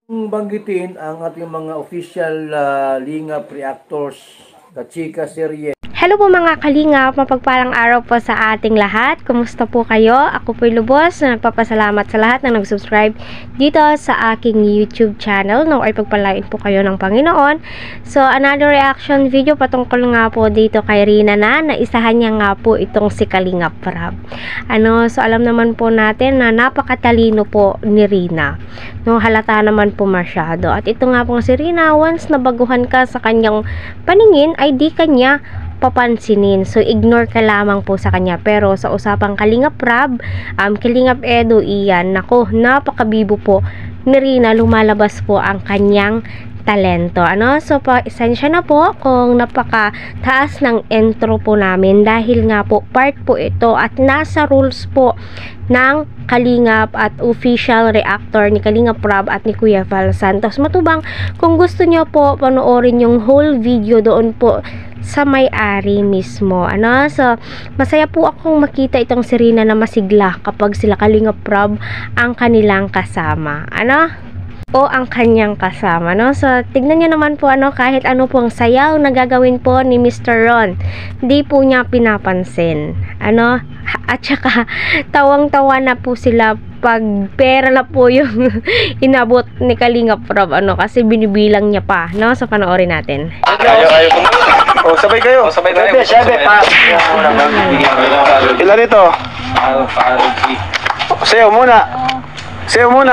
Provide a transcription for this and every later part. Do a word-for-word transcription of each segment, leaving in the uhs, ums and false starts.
Banggitin ang ating mga official uh, Lingap reactors, Kachika serye. Hello po mga kalingap, mapagpalang araw po sa ating lahat. Kumusta po kayo? Ako po Lubos na nagpapasalamat sa lahat na nag-subscribe dito sa aking YouTube channel. No, ay pagpalain po kayo ng Panginoon. So, another reaction video patungkol nga po dito kay Rina na naisahan niya nga po itong si Kalingap Rab. Ano, so alam naman po natin na napakatalino po ni Rina. No, halata naman po masyado. At ito nga po si Rina, once nabaguhan ka sa kanyang paningin, ay di kanya papansinin. So, ignore ka lamang po sa kanya. Pero, sa usapang Kalingap Rab, um, Kalingap Edu, iyan, nako, napakabibo po ni Rina, lumalabas po ang kanyang talento. Ano? So, pa-esensya na po kung napaka-taas ng intro po namin dahil nga po, part po ito at nasa rules po ng Kalingap at official reactor ni Kalingap Rab at ni Kuya Val Santos. Matubang, kung gusto nyo po panoorin yung whole video doon po sa may-ari mismo. Ano? So, masaya po akong makita itong si Rina na masigla kapag sila Kalingap Rab ang kanilang kasama. Ano? O ang kanyang kasama, no? So, tignan nyo naman po, ano, kahit ano pong sayaw na gagawin po ni Mister Ron, di po niya pinapansin. Ano? At saka, tawang-tawa na po sila pag pera na po yung inabot ni Kalingap Rab, ano, kasi binibilang niya pa, no? So, panoorin natin. Ayaw, ayaw ko. O, sabay kayo. O, sabay tayo. Sabay, pa. Ilan ito? Sayaw muna. Sayaw muna.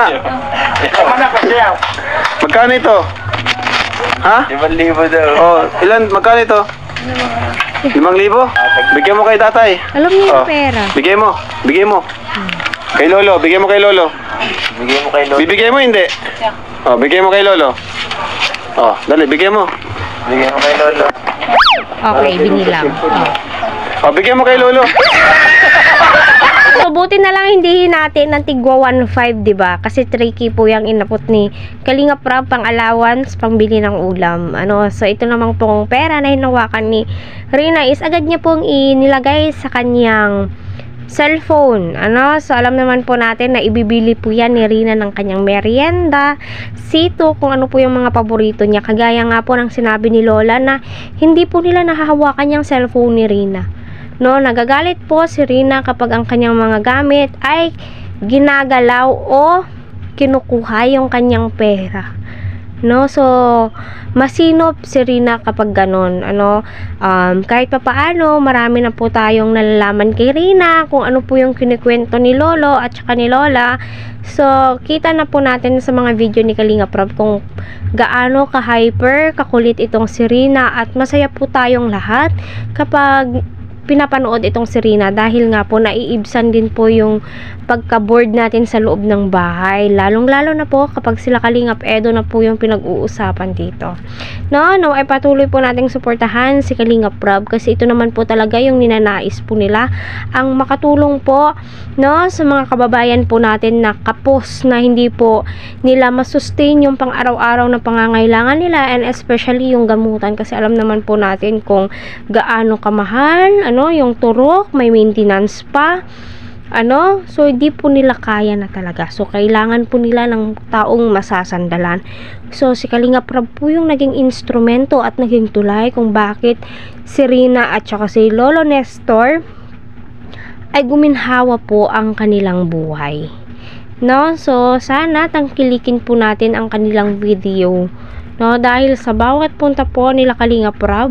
Magkano ito? Ha? limang libo daw. Oh, ilan? Magkano ito? limang libo? Bigyan mo kay tatay. Alam niyo yung Oh, pera. Bigay mo. Bigay mo. Kay Lolo. Bigyan mo kay Lolo. Bigay mo kay Lolo. Bibigay mo hindi? Oh, bigay mo kay Lolo. Oh, dali, bigay mo. Bigay mo kay Lolo. Okay, binilang. Oh. Oh, bigyan mo kay Lolo. So, buti na lang hindi natin ng tigwa one five, diba? Kasi tricky po yung inapot ni Kalingap Rab, pang allowance, pang bili ng ulam. Ano, so ito namang pong pera na hinawakan ni Rina is agad niya pong inilagay sa kanyang cellphone. Ano, so alam naman po natin na ibibili po yan ni Rina ng kanyang merienda, sito, kung ano po yung mga paborito niya. Kagaya nga po ng sinabi ni Lola na hindi po nila nahahawakan yung cellphone ni Rina. No, nagagalit po si Rina kapag ang kanyang mga gamit ay ginagalaw o kinukuha yung kanyang pera. No, so masinop si Rina kapag ganon. Ano, um, kahit pa paano, marami na po tayong nalalaman kay Rina kung ano po yung kinikwento ni Lolo at saka ni Lola. So, kita na po natin sa mga video ni Kalingap Rab kung gaano ka-hyper, kakulit itong si Rina, at masaya po tayong lahat kapag pinapanood itong si Rina dahil nga po naiibsan din po yung pagka-board natin sa loob ng bahay, lalong-lalo na po kapag sila Kalingap Edu na po yung pinag-uusapan dito. No, no, ay patuloy po nating suportahan si Kalingap Rab kasi ito naman po talaga yung ninanais po nila, ang makatulong po, no, sa mga kababayan po natin na kapos na hindi po nila masustain yung pang-araw-araw na pangangailangan nila, and especially yung gamutan, kasi alam naman po natin kung gaano kamahal, ano, yung turok, may maintenance pa, ano, so hindi po nila kaya na talaga. So kailangan po nila ng taong masasandalan. So si Kalingap Rab po yung naging instrumento at naging tulay kung bakit si Rina at saka si Lolo Nestor ay guminhawa po ang kanilang buhay. No, so sana tangkilikin po natin ang kanilang video, no, dahil sa bawat punta po nila Kalingap Rab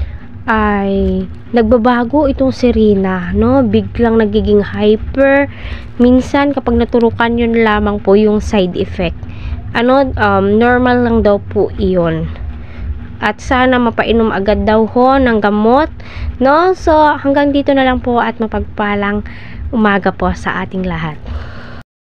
ay nagbabago itong si Rina, no? Biglang nagiging hyper. Minsan kapag naturukan, yun lamang po yung side effect. Ano, um, normal lang daw po iyon. At sana mapainom agad daw ho ng gamot, no? So hanggang dito na lang po at mapagpalang umaga po sa ating lahat.